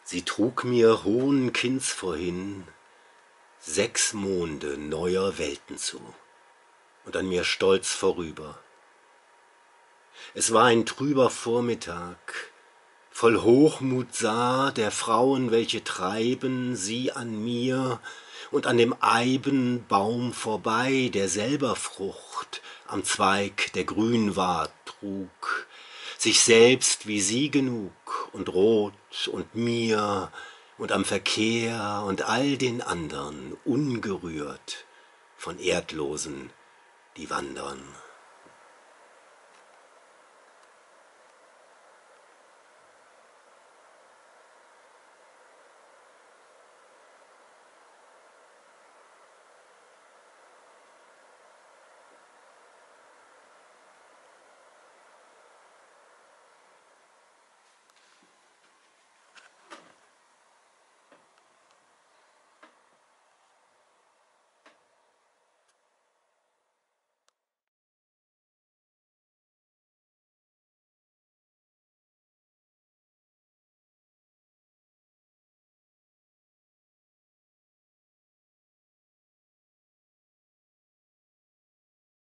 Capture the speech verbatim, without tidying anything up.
Sie trug mir hohen Kinds vorhin sechs Monde neuer Welten zu und an mir stolz vorüber. Es war ein trüber Vormittag, voll Hochmut sah der Frauen, welche treiben sie an mir und an dem Eibenbaum vorbei, der selber Frucht am Zweig, der grün war, trug, sich selbst wie sie genug und rot und mir und am Verkehr und all den andern ungerührt von Erdlosen, die wandern.